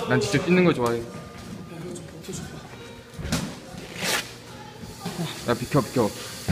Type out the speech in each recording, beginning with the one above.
난 직접 뛰는 걸 좋아해. 이거 좀 버텨줘봐. 야, 비켜, 비켜.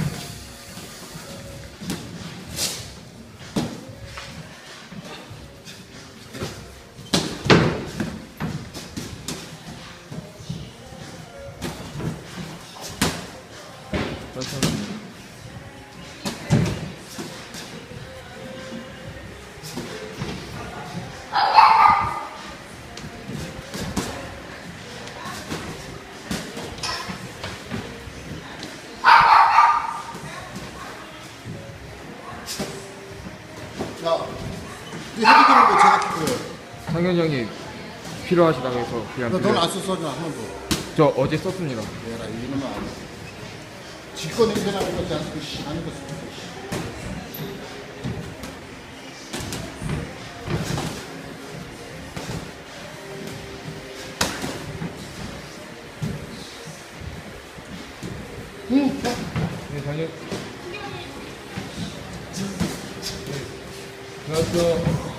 야, 이 헤드기는 거 제가 키고요. 상현이 형이 필요하시다고 해서 그냥. 넌 안 썼어, 한 번도. 저 어제 썼습니다. 얘라, 이놈은 안 해. 지꺼 냄새 나는 거지 않고, 씨, 하는 거 쓰고, 씨. 응, 네, 당연. 좋았어.